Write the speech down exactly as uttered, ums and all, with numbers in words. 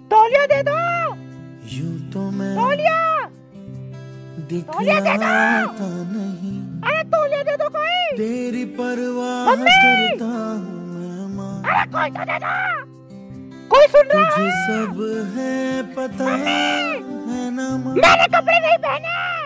तौलिया दे दो। यूं तो मैं तौलिया दिखलाता नहीं। अरे तौलिया दे दो कोई। तेरी परवाह करता हूँ मैं माँ। अरे कोई तो दे दो, कोई सुन रहा है? तुझे सब है पता है ना माँ। मैंने कपड़े नहीं पहने।